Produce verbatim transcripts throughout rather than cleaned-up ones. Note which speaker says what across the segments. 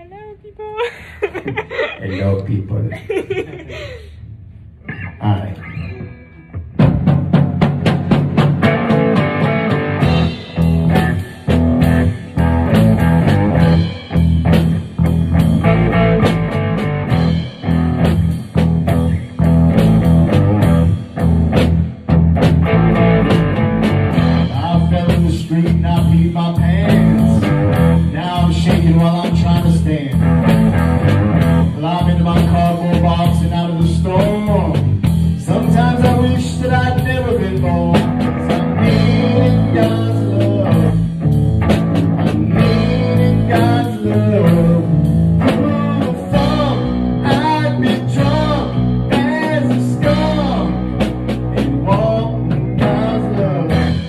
Speaker 1: Hello, people.
Speaker 2: Hello, people. Hi.
Speaker 3: My pants. Now I'm shaking while I'm trying to stand. Well, I'm in my cardboard box and out of the storm. Sometimes I wish that I'd never been born. 'Cause I'm needing God's love. I'm needing God's love. Ooh, thump, I'd be drunk as a skunk and walk in God's love.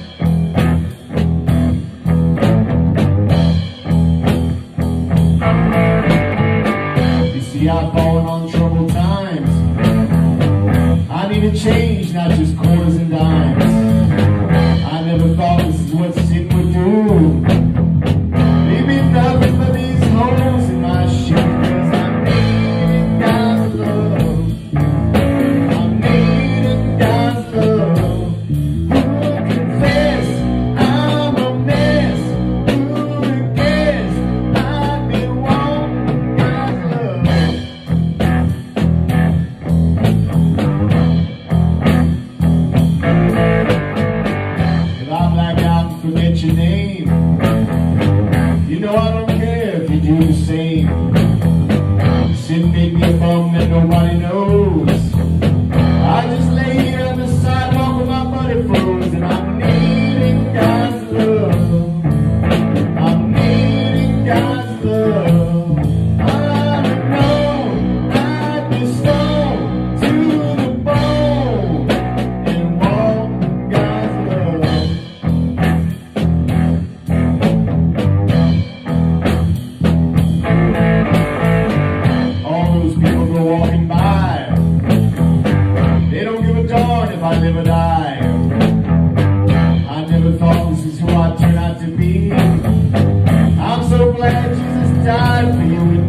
Speaker 3: I've fallen on troubled times. I need a change, not just quarters and dimes. I never thought this is what sin would do. Maybe nothing but these holes in my shoes. 'Cause I'm needing God's love. I'm needing God's love. Who confess I'm a mess? Who would guess I've been wanting God's love? Forget your name. You know I don't care if you do the same. Sin made me a bum that nobody knows. I just lay here on the sidewalk with my buddy froze, and I'm needing God's love. I'm needing God's love. I'd have known I'd be stoned to the bone and walk God's love. Walking by, they don't give a darn if I live or die. I never thought this is who I'd turn out to be. I'm so glad Jesus died for you.